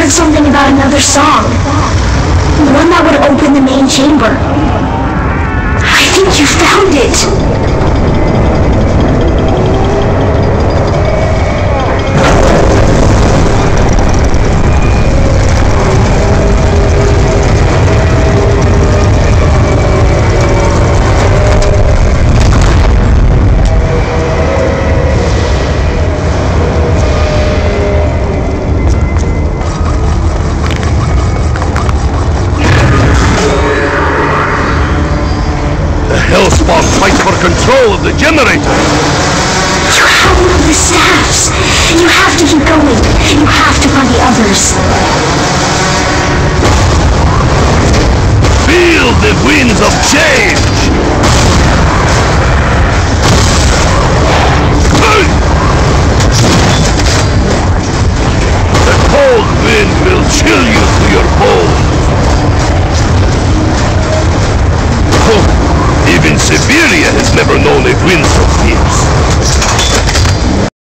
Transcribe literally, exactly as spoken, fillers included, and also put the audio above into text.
heard something about another song. The one that would open the main chamber. I think you found it. Hellspawn fights for control of the generator! You have one of the staffs! You have to keep going! You have to find the others! Feel the winds of change! The cold wind will chill you to your bones! Even Siberia has never known a wind so fierce.